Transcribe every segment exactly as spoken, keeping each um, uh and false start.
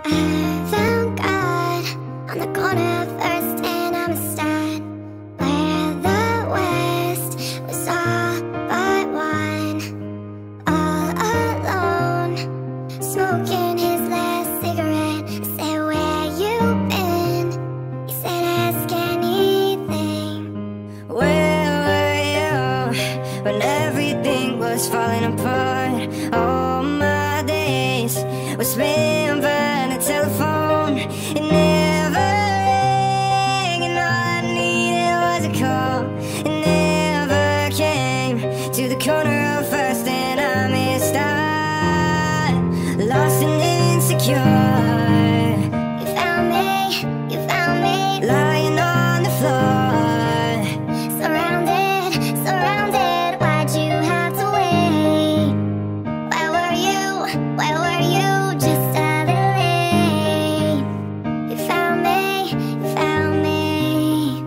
I found God on the corner of First and Amistad, where the West was all but one. All alone, smoking his last cigarette. I said, where you been? He said, ask anything. Where were you when everything was falling apart? All my days were spent by the telephone. It never rang, and all I needed was a call. It never came to the corner of First and I missed out, lost and insecure. You found me, you found me, Lying on the floor, surrounded, surrounded. Why'd you have to wait? Where were you, where were you? Just a little late. You found me, you found me.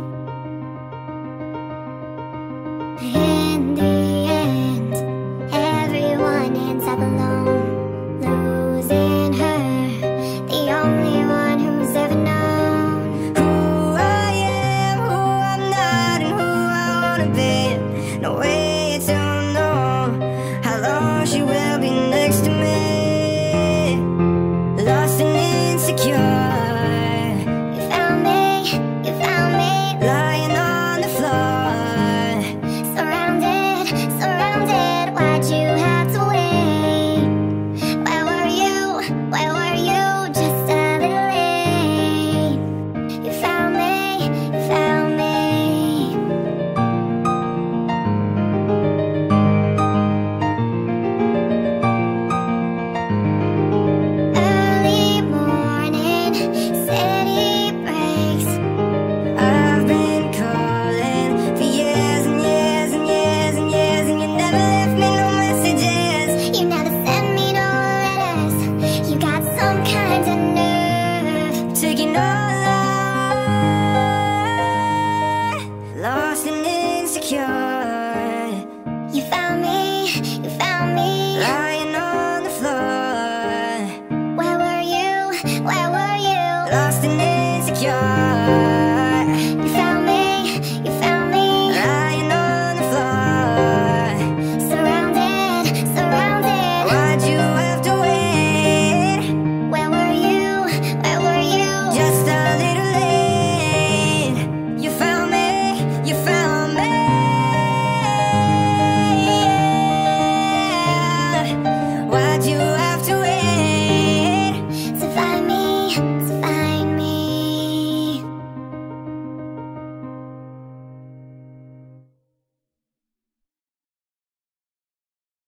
In the end, everyone ends up alone, losing her, the only one who's ever known. who I am, who I'm not, and who I wanna be. No way to know how long she will be next to me. Lost and insecure, You found me, you found me, lying on the floor, surrounded, surrounded. Why'd you have to wait? Where were you, where were you? Just a little late. You found me, you found me. Early morning, city breaks. I've been calling for years and years and years and years, and you never left me no messages. You never sent me no letters. You got some kind of nerve. Taking all I lost and insecure, You found me, you found me. lying